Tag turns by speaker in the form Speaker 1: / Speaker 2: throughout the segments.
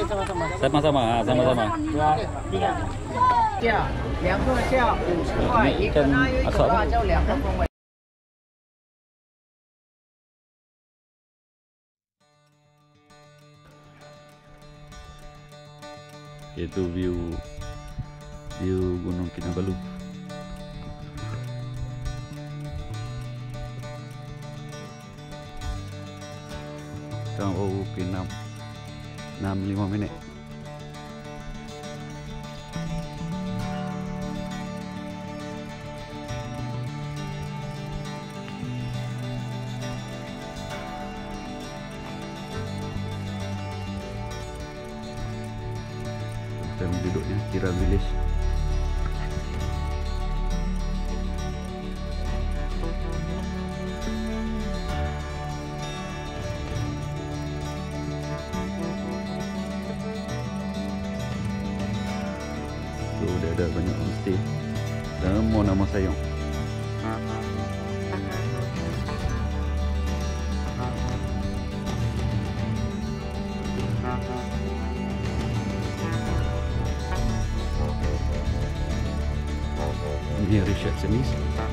Speaker 1: sama-sama.
Speaker 2: Sama-sama, sama-sama.
Speaker 1: 2, 3.
Speaker 3: 下2个下50块，一个呢有一个辣椒2个风味。
Speaker 2: Itu view Gunung Kinabalu. Kau pinam 65 menit. Dan duduknya Kira Village. Tuh udah ada banyak homestay. Semua nama sayang. Ini resepsionis.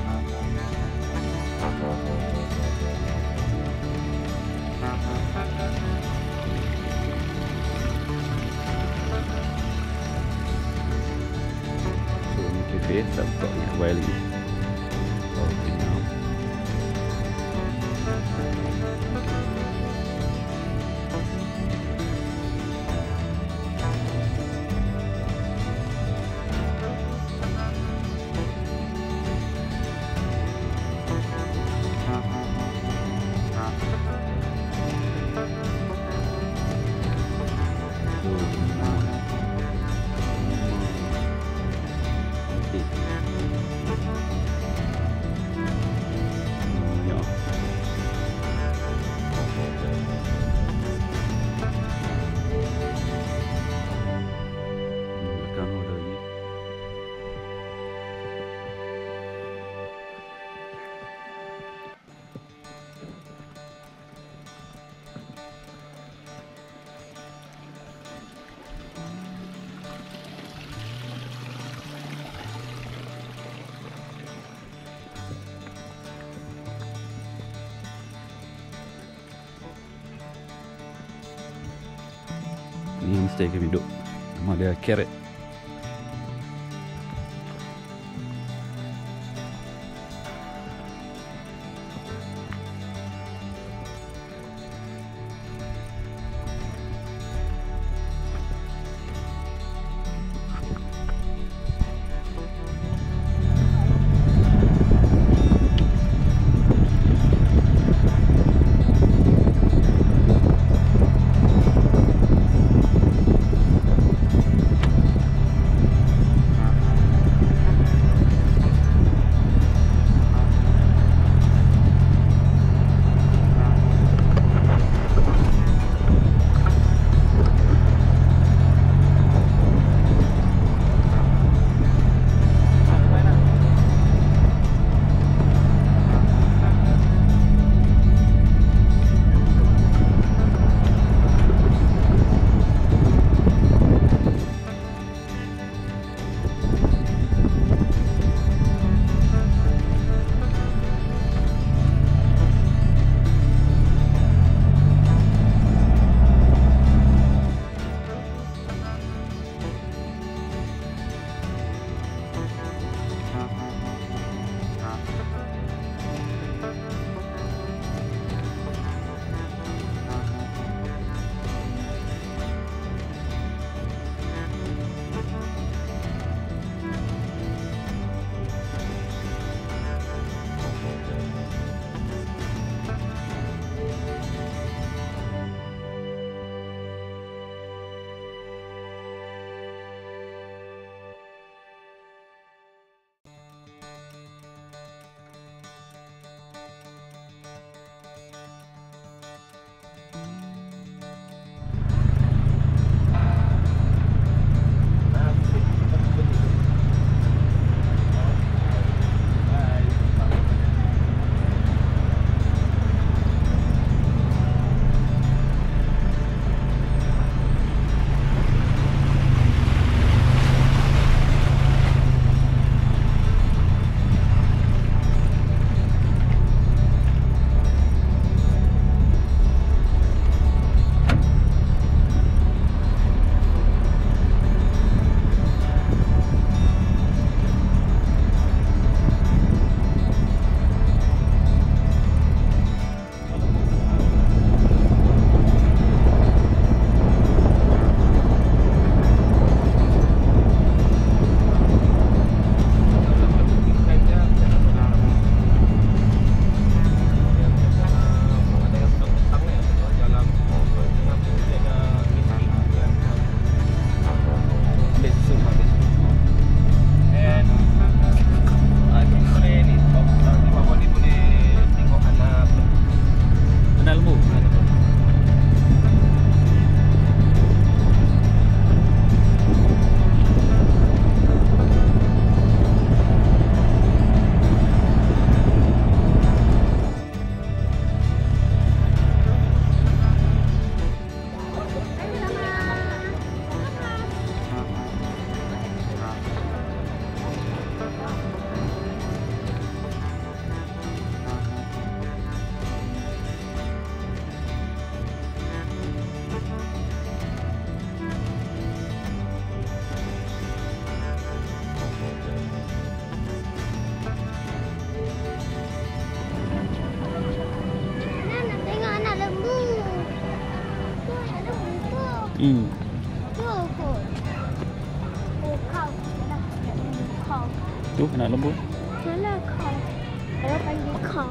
Speaker 2: So ini cafe tampaknya Bali. Oh, Pinang. Ini homestay kami duduk. Nama dia Carrot. Tu anak lembu.
Speaker 1: Mana kau? Orang panggil kau.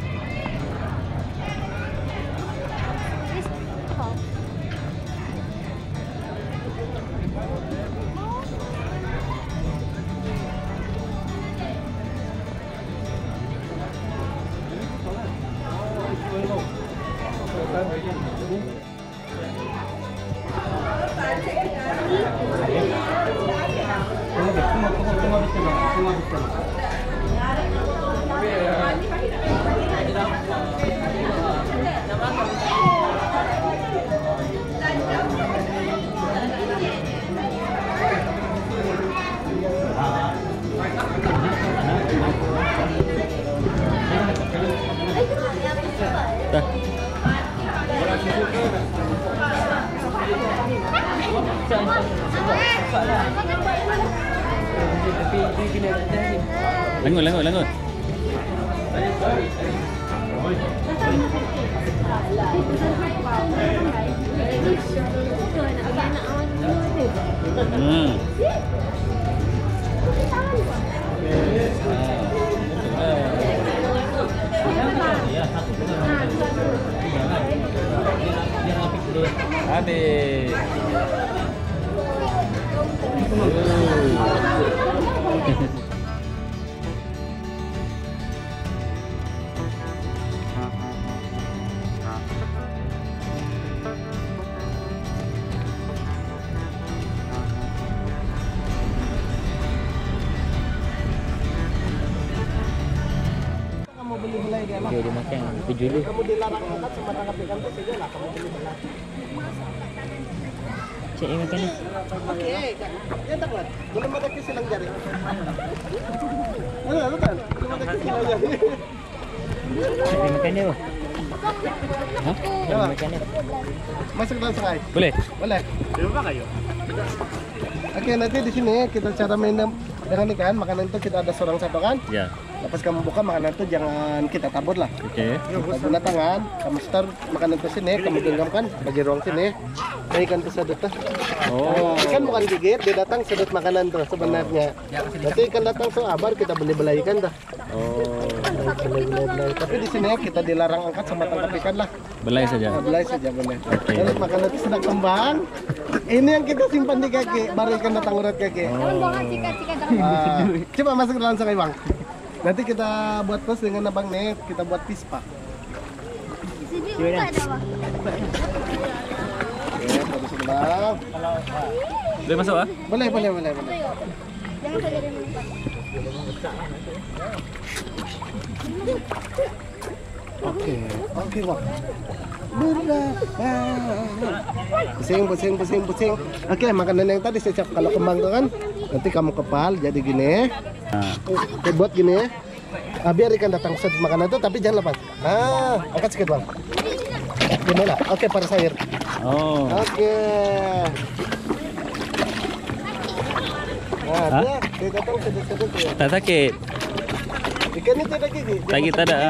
Speaker 1: This kau.
Speaker 2: Langut. Habis. Dia makan tujuh dulu.
Speaker 3: Kamu dilarang angkat sama tangkap ikan tuh saja lah kamu beli belah.
Speaker 2: Cik yang makan ni.
Speaker 3: Oke, ya tak kuat. Belum ada kisilang jari. Mana lu kan? Belum ada kisilang jari.
Speaker 2: Cik yang makan ni apa? Hah? Yang makan ni.
Speaker 3: Masuk dalam sungai.
Speaker 2: Boleh?
Speaker 3: Boleh. Berapa kayu? Oke, nanti di sini kita cara main dengan ikan. Makanan itu kita ada seorang satu kan?
Speaker 2: Ya.
Speaker 3: Lepas kamu buka makanan itu jangan kita tabur lah.
Speaker 2: Okey.
Speaker 3: Kita guna tangan, kamu setar makanan ke sini, kamu genggamkan bagi ruang sini. Nah, ikan ke sedut tuh.
Speaker 2: Oh.
Speaker 3: Ikan bukan gigit, dia datang sedut makanan tuh sebenarnya. Nanti ikan datang tuh abar kita beli ikan tuh.
Speaker 2: Oh.
Speaker 3: Belai. Tapi di sini kita dilarang angkat sama tangkap ikan lah.
Speaker 2: Belai saja.
Speaker 3: Belai saja boleh.
Speaker 2: Oke.
Speaker 3: Terus makanan itu sedang kembang. Ini yang kita simpan di kaki, baru ikan datang urat kaki. Coba masuk ke dalam sungai bang. Nanti kita buat pos dengan abang nih, kita buat pispa.
Speaker 1: Di sini buka ada apa?
Speaker 3: Oke, baru sebelah.
Speaker 2: Boleh masuk ah?
Speaker 3: Boleh.
Speaker 1: Jangan saja dia melompat.
Speaker 3: Oke bang. Pusing. Oke, makanan yang tadi saya kalau kembang tuh kan, nanti kamu kepal jadi gini. Buat gini. Biar ikan datang set makanan itu, tapi jangan lepas. Angkat sedikit bang. Gini lah. Oke, paras air.
Speaker 2: Oh.
Speaker 3: Oke. Nah, dia datang sedut-sedut ya.
Speaker 2: Tak sakit.
Speaker 3: Ikan ini tidak gigi.
Speaker 2: Sakit tak ada.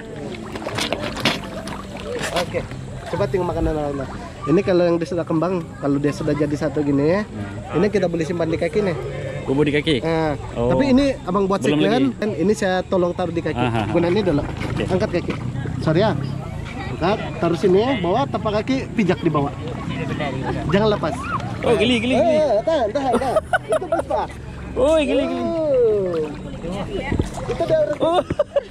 Speaker 3: Oke, coba tengok makanan lainnya. Ini kalau yang dia sudah kembang, kalau dia sudah jadi satu gini ya, ini kita boleh simpan di kaki nih.
Speaker 2: Bubur di kaki?
Speaker 3: Oh. Tapi ini abang buat sekian, dan ini saya tolong taruh di kaki. Gunanya ini dulu.
Speaker 2: Okay.
Speaker 3: Angkat kaki. Sorry ya. Angkat, taruh sini ya, bawa tapak kaki, pijak di bawah. Jangan lepas.
Speaker 2: Oh, geli.
Speaker 3: Tahan. Itu pispa.
Speaker 2: Oh, geli.
Speaker 3: Itu dia urut.
Speaker 2: Oh.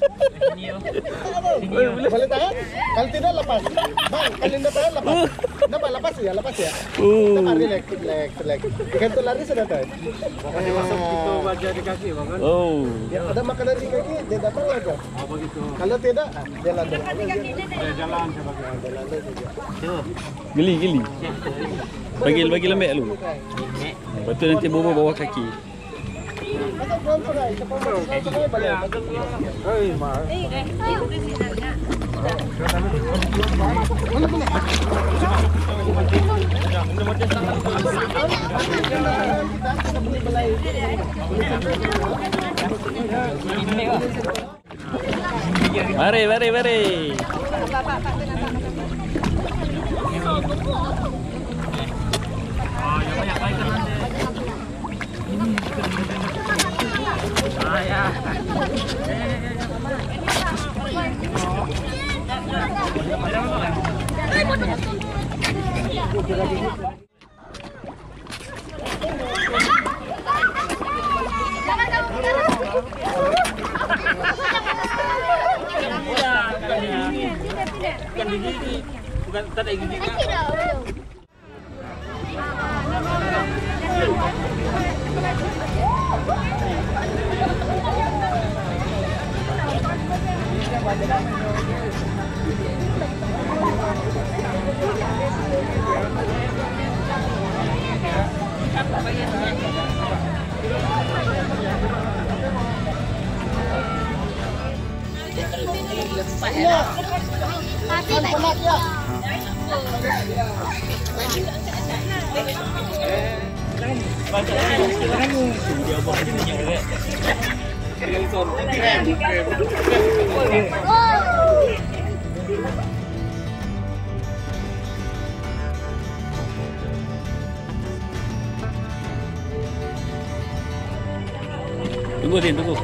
Speaker 3: Boleh tahan? Kalau tidak lepas. Bang, kalau tidak tahan lepas. Nampak lepas ya. Nampak relax. Ikan itu lari sudah tahan. Masuk itu bagian di kaki, bang.
Speaker 2: Oh.
Speaker 3: Ya, ada makanan di kaki, dia datang aja. Begitu. Kalau tidak, dia landai. Jalan saja.
Speaker 2: Geli. Bagi lembek lu. Lepas tu nanti bubur bawah kaki. Mari. Bukan gigi, bukan tadi gigi. Tunggu Din, tunggu.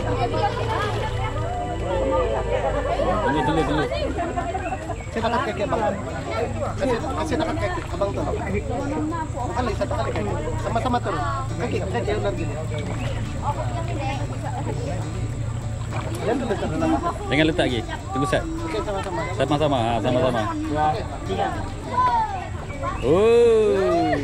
Speaker 2: Tunggu.
Speaker 3: Saya dapat kaki abang. Kasih dapat kaki abang tuh. Kali satu kali kaki. Sama-sama tuh. Kaki ular gini. Jangan dulu sama.
Speaker 2: Jangan letak lagi. Tunggu set.
Speaker 3: Oke, sama-sama.
Speaker 2: Sama-sama, sama-sama. Oh.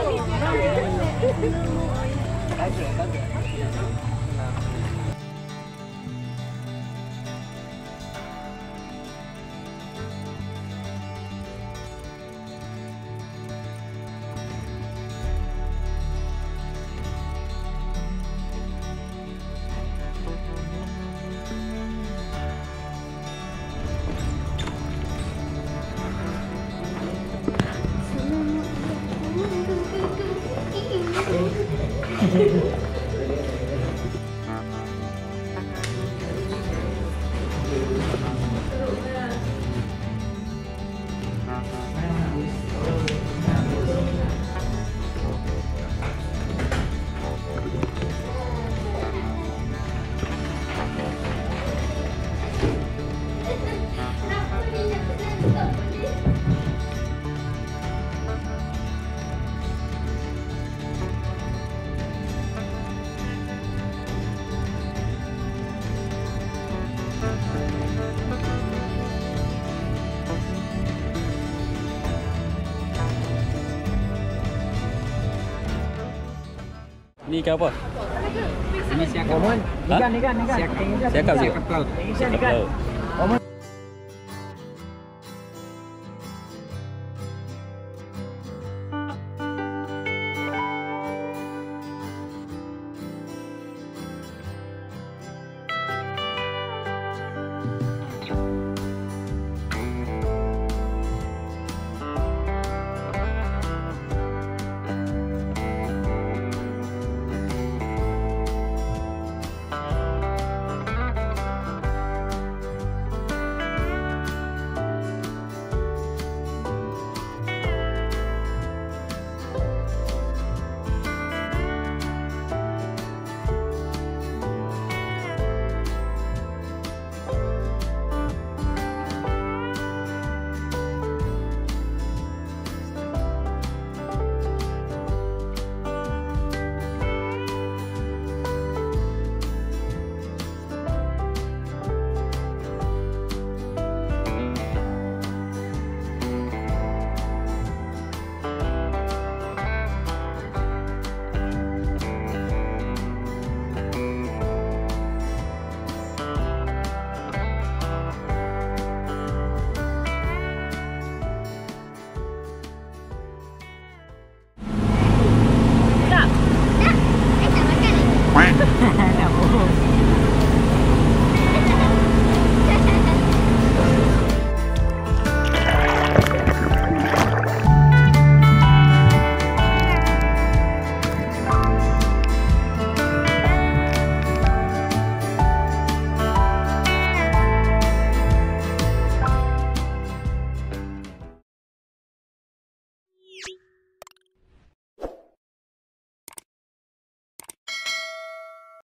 Speaker 2: Ni ikan apa?
Speaker 4: Ini siakap. Ikan.
Speaker 2: Siakap laut.